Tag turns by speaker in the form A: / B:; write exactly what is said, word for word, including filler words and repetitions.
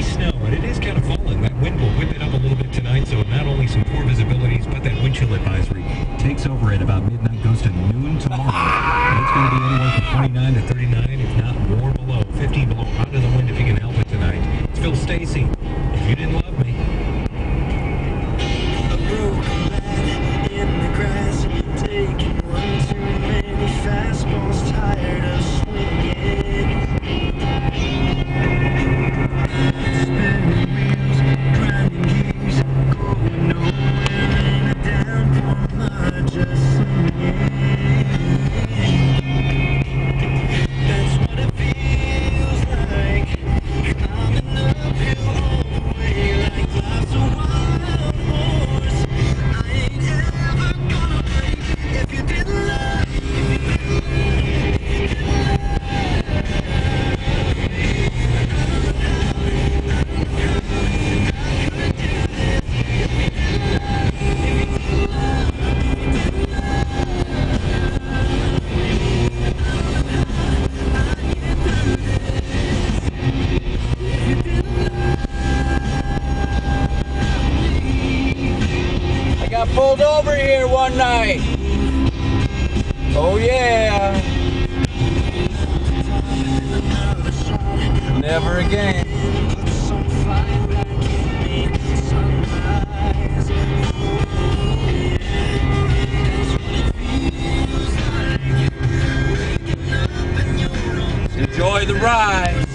A: snow, and it is kind of falling. That wind will whip it up a little bit tonight, so not only some poor visibilities, but that wind chill advisory takes over at about midnight, goes to noon tomorrow. And it's going to be anywhere from twenty-nine to thirty-nine, if not more below. fifteen below, out of the wind if you can help it tonight. It's Phil Stacy. If you didn't love me.
B: A broken bat in the grass, taking one too many fastballs, tired of swinging. Spinning wheels, grinding gears, going nowhere in a downpour, mud just singing. That's what it feels like, climbing uphill all the way, like life's a wild horse. I ain't ever gonna break if you didn't love
C: I got pulled over here one night. Oh yeah. Never again. Enjoy the ride.